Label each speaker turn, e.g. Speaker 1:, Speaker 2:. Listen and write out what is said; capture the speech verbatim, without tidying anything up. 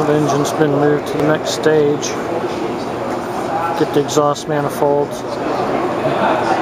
Speaker 1: Well, the engine's been moved to the next stage. Get the exhaust manifolds.